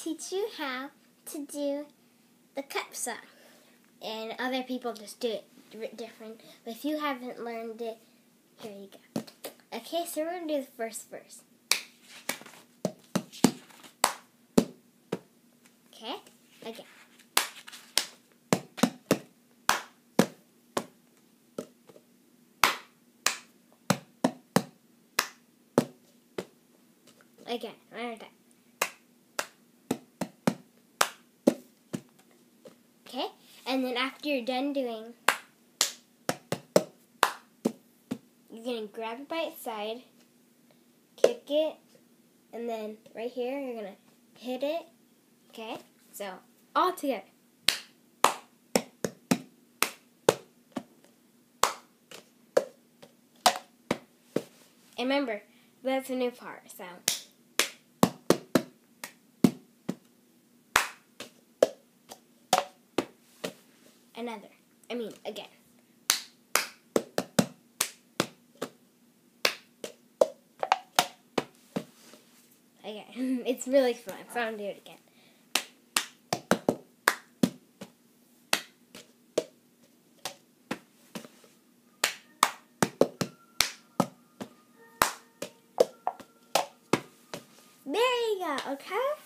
teach you how to do the cup song. And other people just do it different. But if you haven't learned it, here you go. Okay, so we're going to do the first verse. Okay, again. Again, one more time. Okay, and then after you're done doing, you're going to grab it by its side, kick it, and then right here you're going to hit it. Okay, so all together. And remember, that's a new part, so. Again. Again. It's really fun, so I'm going to do it again. There you go, okay?